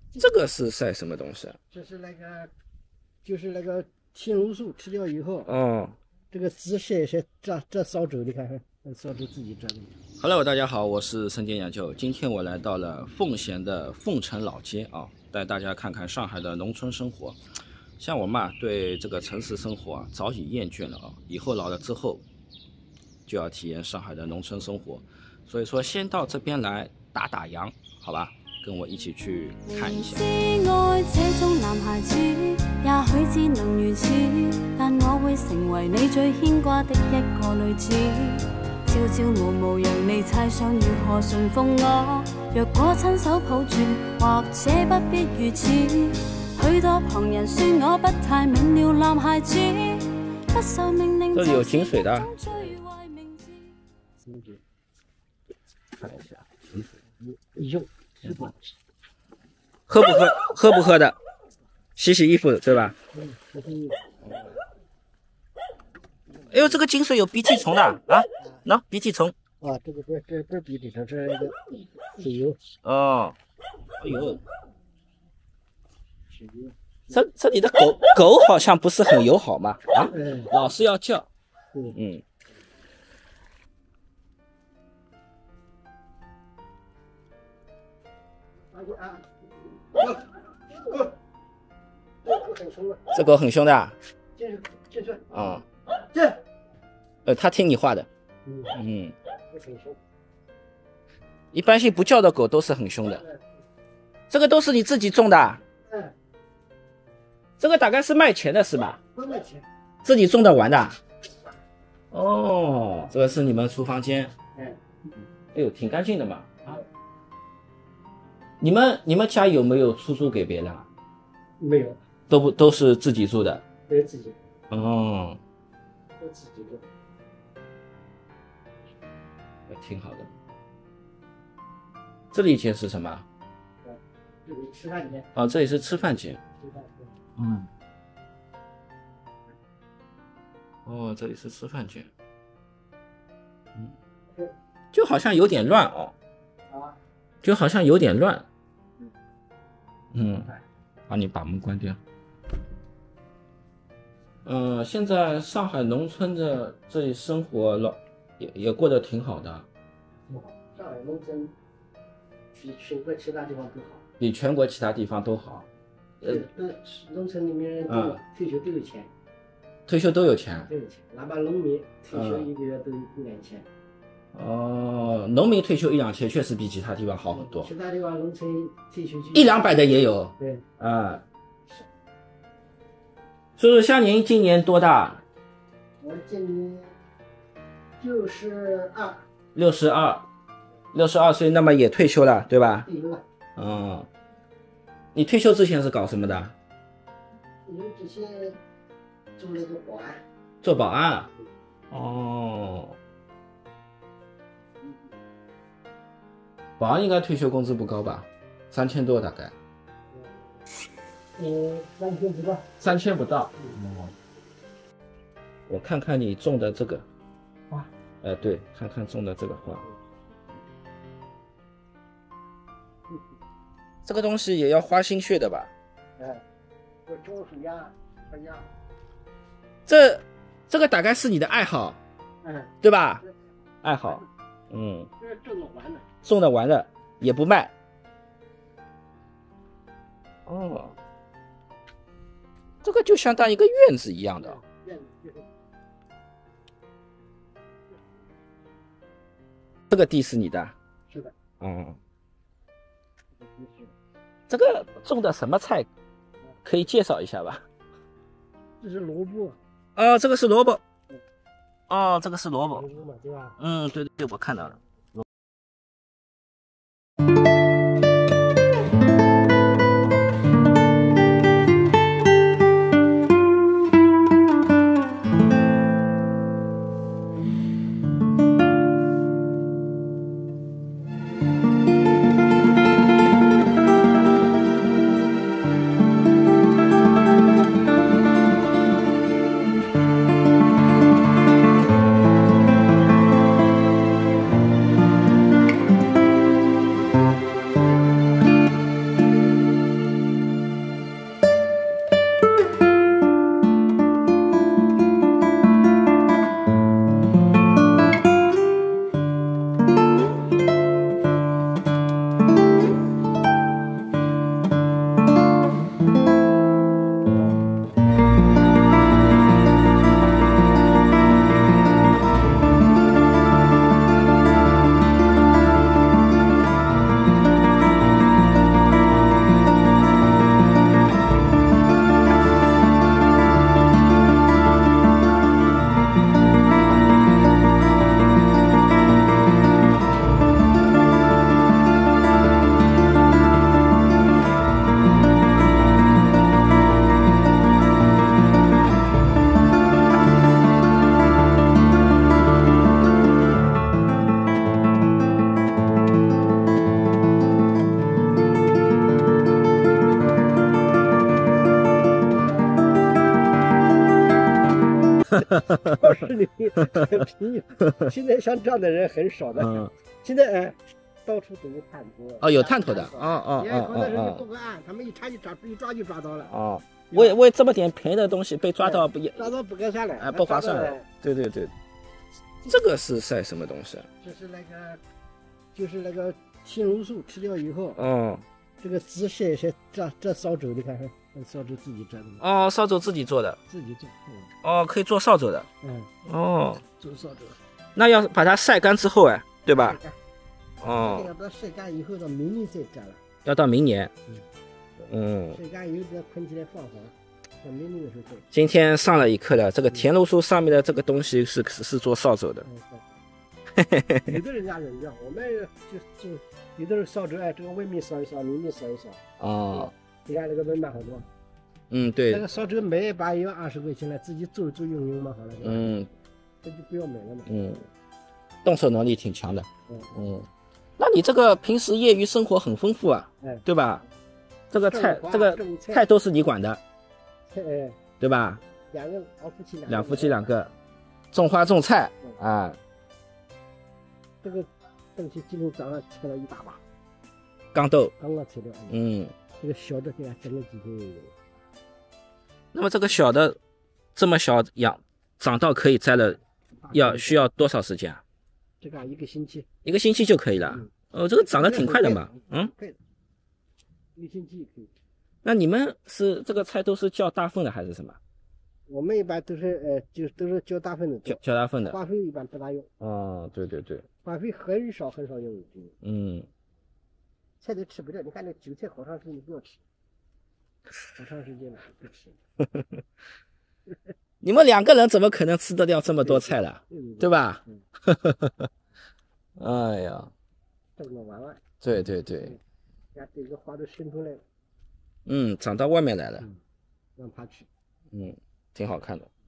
这个是晒什么东西啊？ 这是就是那个青龙素吃掉以后， 哦这个籽晒晒，这扫帚，你看看，扫帚自己这的。 ，Hello，大家好，我是森田养舅。今天我来到了奉贤的凤城老街啊，带大家看看上海的农村生活。像我们对这个城市生活早已厌倦了啊，以后老了之后就要体验上海的农村生活。所以说，先到这边来打打烊，好吧？跟我一起去看一下。 爱这种男孩子，也许只能如此，但我会成为你最牵挂的一个女子。朝朝暮暮让你猜想如何顺奉我，若果亲手抱住，或者不必如此。许多旁人说我不太明了，男孩子不受命令。 这里有井水的。看一下井水， 有是吧？ 喝不喝？喝不喝的？洗洗衣服对吧？哎呦，这个井水有鼻涕虫的啊！喏，鼻涕虫。 啊，这不是鼻涕虫，这是那个水油。 哦，哎呦， 水油。 这里的狗好像不是很友好嘛？啊，老是要叫。嗯。这狗很凶的啊。 进去。 啊。 进。 它听你话的。嗯。一般性不叫的狗都是很凶的。这个都是你自己种的。这个大概是卖钱的是吧？ 不卖钱。 自己种的玩的。哦，这个是你们厨房间。哎呦，挺干净的嘛。啊。你们家有没有出租给别人啊？ 没有。 都是自己住的。 对，自己。 哦。 都自己住。 挺好的。这里间是什么？ 这里吃饭间。 哦，这里是吃饭间。嗯。哦，这里是吃饭间。就好像有点乱哦。啊。就好像有点乱。把你把门关掉。现在上海农村的这里生活也过得挺好的。 上海农村比全国其他地方都好。 比全国其他地方都好。 农村里面人都退休都有钱。 退休都有钱。 都有钱，哪怕农民退休一个月都1-2千。 哦，农民退休1-2千，确实比其他地方好很多。 其他地方农村退休 100-200的也有。 对。 叔叔，像您今年多大？ 我今年62。 62岁，那么也退休了，对吧？ 退休了。 你退休之前是搞什么的？ 退休之前做那个保安。 做保安。哦。保安应该退休工资不高吧？3000多大概。 3000不到。 3000不到。我看看你种的这个花。 对，看看种的这个花。这个东西也要花心血的吧？ 我种树芽。 这个大概是你的爱好。对吧？爱好。 这是种的完的。 种的完的也不卖。哦。这个就相当于一个院子一样的。这个地是你的？ 是的。 这个种的什么菜？可以介绍一下吧？ 这是萝卜。 哦，这个是萝卜。哦，这个是萝卜。 对吧？ 对，我看到了。 超市里很便宜。现在像这样的人很少的。 嗯， 现在到处都有探头。 哦，有探头的，哦， 有的时候你报个案，他们一查就一抓到了。 哦，为这么点便宜的东西被抓到抓到不该算了， 不划算了。对。这个是晒什么东西啊？ 这是就是那个青龙素吃掉以后，这个紫晒这扫帚，你看扫帚自己织的。 哦，扫帚自己做的。 自己做。 哦，可以做扫帚的。哦， 做扫帚。 那要把它晒干之后对吧？哦。 要把它晒干以后到明年再织了。 要到明年。 晒干以后再捆起来放好。 今天上了一课了，这个田螺酥上面的这个东西是做扫帚的。 有的人家人家，我们就有的人扫帚，这个外面扫一扫，里面扫一扫。 哦， 你看那个门板好多。 对。 那个扫帚买一把也要20块钱了，自己做用嘛好了。这就不要买了嘛。 动手能力挺强的。那你这个平时业余生活很丰富啊，对吧？这个菜都是你管的。对吧？两夫妻两个，种花种菜啊。 这个东西今天早上切了一大把， 刚豆， 刚刚切掉。这个小的给它整了几天。 那么这个小的这么小长到可以摘了，需要多少时间啊？ 这个1个星期。 1个星期就可以了。这个长得挺快的嘛。 1个星期可以。 那你们是这个菜都是叫大份的还是什么？ 我们一般都是都是叫大份的。 叫大份的。 化肥一般不大用。 对。 化肥很少用。菜都吃不掉，你看那韭菜好长时间你不要吃，好长时间了不吃。 你们2个人怎么可能吃得掉这么多菜了？对吧？哎呀， 种了玩玩。 对。 呀，这个花都生出来了。 长到外面来了。 让它去。 挺好看的。